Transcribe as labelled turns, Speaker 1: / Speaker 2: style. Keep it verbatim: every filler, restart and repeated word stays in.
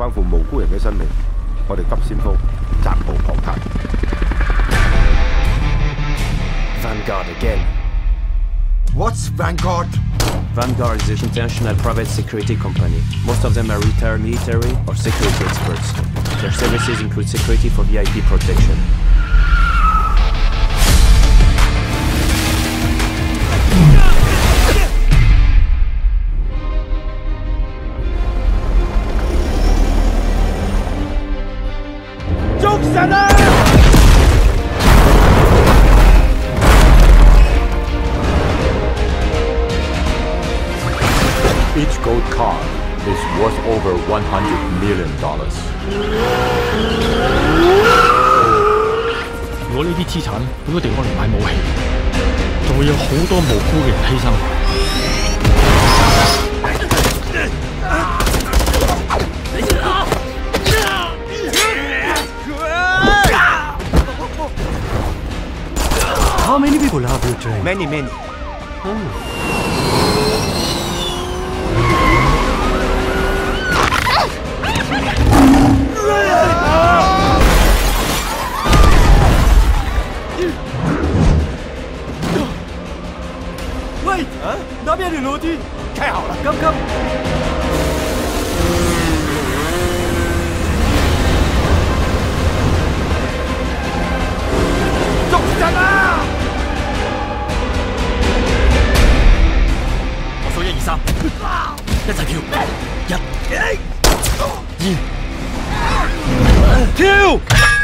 Speaker 1: 關乎無辜人嘅生命，我哋急先鋒責無旁貸。
Speaker 2: Vanguard again.
Speaker 3: What's Vanguard?
Speaker 2: Vanguard is an international private security company. Most of them are retired military or security experts. Their services include security for V I P protection.
Speaker 4: Each gold card is worth over one hundred million dollars.
Speaker 5: 如果呢啲資產本來地方嚟買武器，就會有好多無辜嘅人犧牲。
Speaker 3: How many people have you trained?
Speaker 1: Many, many.
Speaker 3: Oh. 喂，啊，那边有楼梯，太好了，刚刚。捉人啊！
Speaker 5: 我數一二三，一齊跳，一、二、跳。